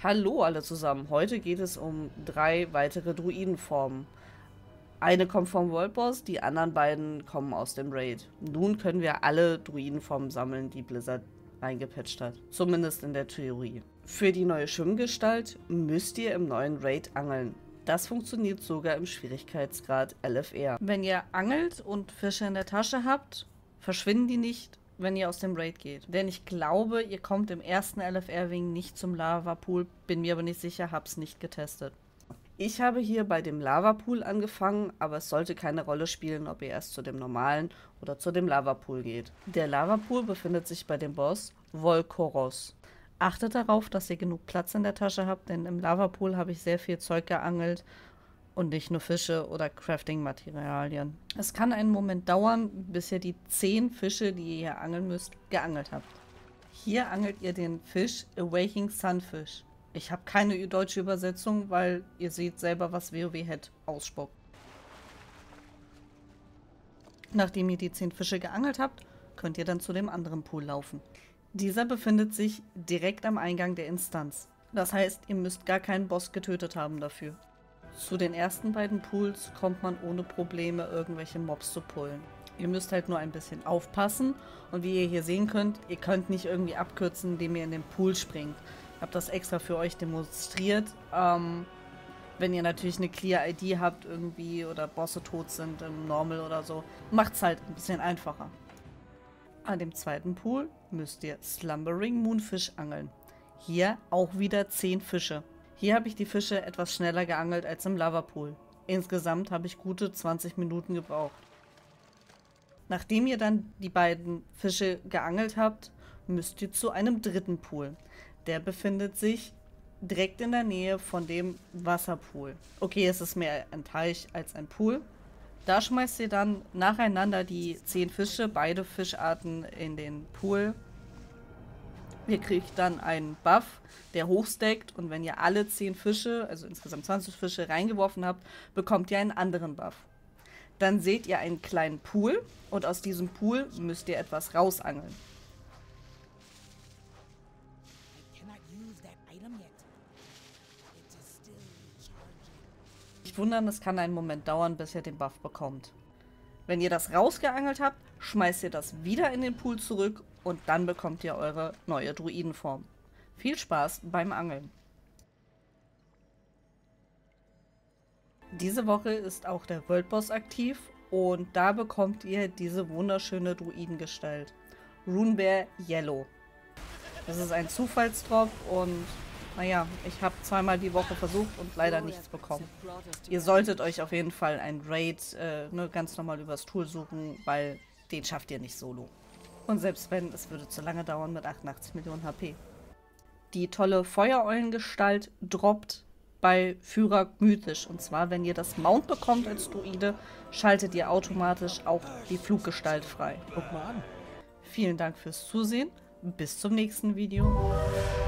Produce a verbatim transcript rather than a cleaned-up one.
Hallo alle zusammen, heute geht es um drei weitere Druidenformen. Eine kommt vom World Boss, die anderen beiden kommen aus dem Raid. Nun können wir alle Druidenformen sammeln, die Blizzard eingepatcht hat. Zumindest in der Theorie. Für die neue Schwimmgestalt müsst ihr im neuen Raid angeln. Das funktioniert sogar im Schwierigkeitsgrad L F R. Wenn ihr angelt und Fische in der Tasche habt, verschwinden die nicht, wenn ihr aus dem Raid geht. Denn ich glaube, ihr kommt im ersten L F R-Wing nicht zum Lavapool, bin mir aber nicht sicher, hab's nicht getestet. Ich habe hier bei dem Lavapool angefangen, aber es sollte keine Rolle spielen, ob ihr erst zu dem normalen oder zu dem Lavapool geht. Der Lavapool befindet sich bei dem Boss Volkoros. Achtet darauf, dass ihr genug Platz in der Tasche habt, denn im Lavapool habe ich sehr viel Zeug geangelt und nicht nur Fische oder Crafting-Materialien. Es kann einen Moment dauern, bis ihr die zehn Fische, die ihr hier angeln müsst, geangelt habt. Hier angelt ihr den Fisch Awaking Sunfish. Ich habe keine deutsche Übersetzung, weil ihr seht selber, was WoW-Head ausspuckt. Nachdem ihr die zehn Fische geangelt habt, könnt ihr dann zu dem anderen Pool laufen. Dieser befindet sich direkt am Eingang der Instanz. Das heißt, ihr müsst gar keinen Boss getötet haben dafür. Zu den ersten beiden Pools kommt man ohne Probleme, irgendwelche Mobs zu pullen. Ihr müsst halt nur ein bisschen aufpassen und wie ihr hier sehen könnt, ihr könnt nicht irgendwie abkürzen, indem ihr in den Pool springt. Ich habe das extra für euch demonstriert. Ähm, wenn ihr natürlich eine Clear I D habt irgendwie oder Bosse tot sind im Normal oder so, macht es halt ein bisschen einfacher. An dem zweiten Pool müsst ihr Slumbering Moonfish angeln. Hier auch wieder zehn Fische. Hier habe ich die Fische etwas schneller geangelt als im Lavapool. Insgesamt habe ich gute zwanzig Minuten gebraucht. Nachdem ihr dann die beiden Fische geangelt habt, müsst ihr zu einem dritten Pool. Der befindet sich direkt in der Nähe von dem Wasserpool. Okay, es ist mehr ein Teich als ein Pool. Da schmeißt ihr dann nacheinander die zehn Fische, beide Fischarten, in den Pool. Ihr kriegt dann einen Buff, der hochstackt, und wenn ihr alle zehn Fische, also insgesamt zwanzig Fische, reingeworfen habt, bekommt ihr einen anderen Buff. Dann seht ihr einen kleinen Pool und aus diesem Pool müsst ihr etwas rausangeln. Nicht wundern, es kann einen Moment dauern, bis ihr den Buff bekommt. Wenn ihr das rausgeangelt habt, schmeißt ihr das wieder in den Pool zurück und dann bekommt ihr eure neue Druidenform. Viel Spaß beim Angeln! Diese Woche ist auch der World Boss aktiv und da bekommt ihr diese wunderschöne Druidengestalt. Runebear Yellow. Das ist ein Zufallsdrop und naja, ich habe zweimal die Woche versucht und leider nichts bekommen. Ihr solltet euch auf jeden Fall ein Raid äh, ne, ganz normal übers Tool suchen, weil den schafft ihr nicht solo. Und selbst wenn, es würde zu lange dauern mit achtundachtzig Millionen H P. Die tolle Feuereulengestalt droppt bei Führer mythisch. Und zwar, wenn ihr das Mount bekommt als Druide, schaltet ihr automatisch auch die Fluggestalt frei. Guck mal an. Vielen Dank fürs Zusehen. Bis zum nächsten Video.